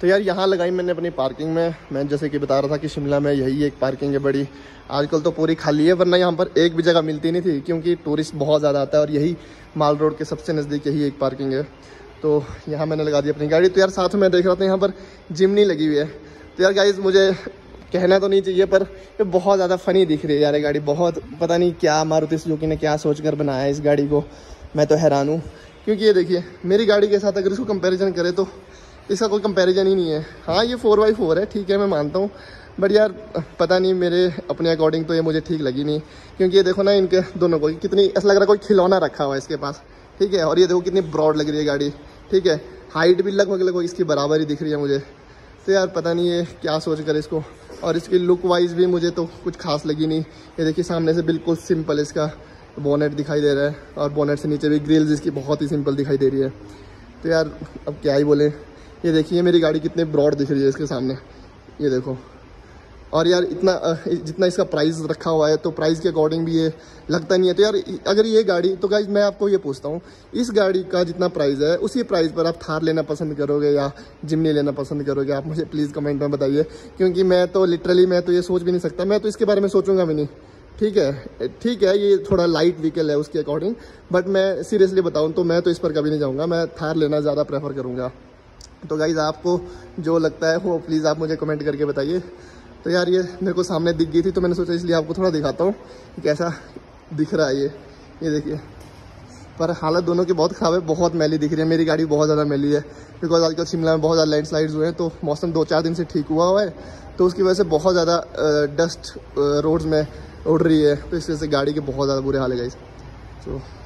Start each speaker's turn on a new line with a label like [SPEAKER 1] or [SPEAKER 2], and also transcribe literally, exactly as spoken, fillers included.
[SPEAKER 1] तो यार यहाँ लगाई मैंने अपनी पार्किंग में। मैं जैसे कि बता रहा था कि शिमला में यही एक पार्किंग है बड़ी, आजकल तो पूरी खाली है, वरना यहाँ पर एक भी जगह मिलती नहीं थी क्योंकि टूरिस्ट बहुत ज़्यादा आता है और यही माल रोड के सबसे नज़दीक यही एक पार्किंग है। तो यहाँ मैंने लगा दी अपनी गाड़ी। तो यार साथ में देख रहा था यहाँ पर जिमनी लगी हुई है। तो यार गाइस मुझे कहना तो नहीं चाहिए पर ये बहुत ज़्यादा फ़नी दिख रही है यार ये गाड़ी। बहुत पता नहीं क्या मारुति सुजुकी ने क्या सोच कर बनाया है इस गाड़ी को, मैं तो हैरान हूँ। क्योंकि ये देखिए मेरी गाड़ी के साथ अगर इसको कंपैरिजन करें तो इसका कोई कंपैरिजन ही नहीं है। हाँ ये फोर बाई फोर है, ठीक है मैं मानता हूँ, बट यार पता नहीं मेरे अपने अकॉर्डिंग तो ये मुझे ठीक लगी नहीं। क्योंकि ये देखो ना इनके दोनों को कितनी ऐसा लग रहा है कोई खिलौना रखा हुआ है इसके पास, ठीक है। और ये देखो कितनी ब्रॉड लग रही है गाड़ी, ठीक है। हाइट भी लगभग लगभग इसकी बराबर ही दिख रही है मुझे। तो यार पता नहीं ये क्या सोच कर इसको, और इसकी लुक वाइज भी मुझे तो कुछ खास लगी नहीं। ये देखिए सामने से बिल्कुल सिंपल इसका बोनेट दिखाई दे रहा है और बोनेट से नीचे भी ग्रिल्स इसकी बहुत ही सिंपल दिखाई दे रही है। तो यार अब क्या ही बोले। ये देखिए मेरी गाड़ी कितनी ब्रॉड दिख रही है इसके सामने, ये देखो। और यार इतना जितना इसका प्राइस रखा हुआ है तो प्राइस के अकॉर्डिंग भी ये लगता नहीं है। तो यार अगर ये गाड़ी, तो गाइस मैं आपको ये पूछता हूँ इस गाड़ी का जितना प्राइस है उसी प्राइस पर आप थार लेना पसंद करोगे या जिमनी लेना पसंद करोगे? आप मुझे प्लीज़ कमेंट में बताइए। क्योंकि मैं तो लिटरली मैं तो ये सोच भी नहीं सकता, मैं तो इसके बारे में सोचूंगा भी नहीं। ठीक है ठीक है ये थोड़ा लाइट व्हीकल है उसके अकॉर्डिंग, बट मैं सीरियसली बताऊँ तो मैं तो इस पर कभी नहीं जाऊँगा, मैं थार लेना ज़्यादा प्रेफर करूँगा। तो गाइज़ आपको जो लगता है वो प्लीज़ आप मुझे कमेंट करके बताइए। तो यार ये मेरे को सामने दिख गई थी तो मैंने सोचा इसलिए आपको थोड़ा दिखाता हूँ कि कैसा दिख रहा है ये ये देखिए। पर हालत दोनों की बहुत ख़राब है, बहुत मैली दिख रही है। मेरी गाड़ी बहुत ज़्यादा मैली है बिकॉज आजकल शिमला में बहुत ज़्यादा लैंडस्लाइड्स हुए हैं, तो मौसम दो चार दिन से ठीक हुआ हुआ है, तो उसकी वजह से बहुत ज़्यादा डस्ट रोड्स में उड़ रही है, तो इस वजह से गाड़ी के बहुत ज़्यादा बुरे हाल है गाइस। तो